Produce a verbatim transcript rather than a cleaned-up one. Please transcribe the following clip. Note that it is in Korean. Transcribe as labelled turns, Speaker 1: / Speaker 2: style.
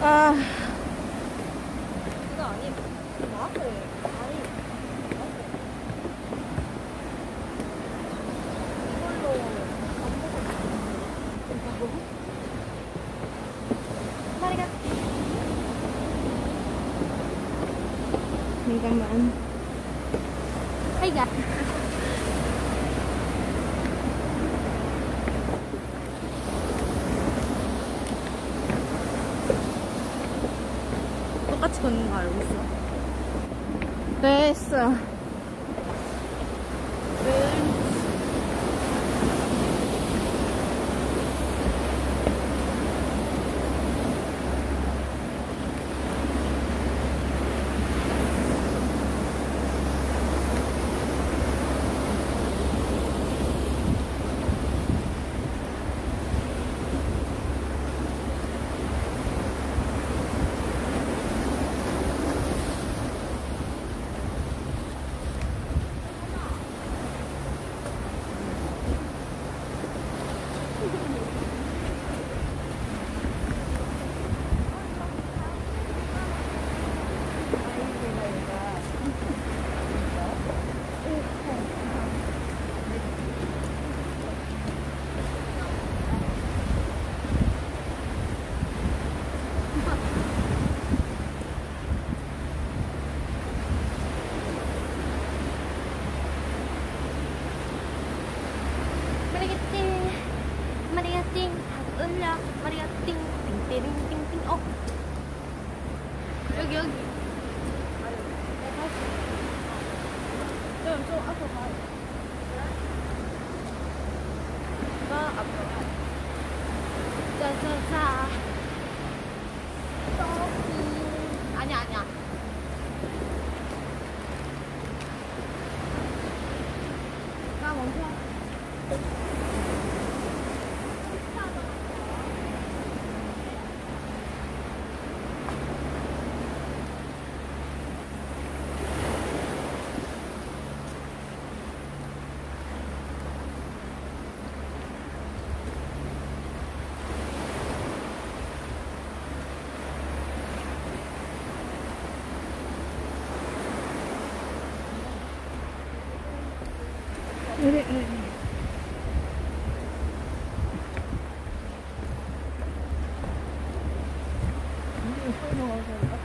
Speaker 1: 아,
Speaker 2: 그거 아니, 마크 아니, 이걸로 밥 먹어? 마리가
Speaker 1: 잠깐만.
Speaker 2: 아이가 똑같이 걷는 거 알고 있어?
Speaker 1: 됐어.
Speaker 2: 마리가띵 마리가띵 다 올려 마리가띵 띵띵띵띵 어 여기 여기 좀, 좀 앞으로 가. 가 앞으로 가. 자자자 떡이 아니야 아니야 가 멈춰.
Speaker 1: 그래, 그래.
Speaker 2: 이거 소리 먹어서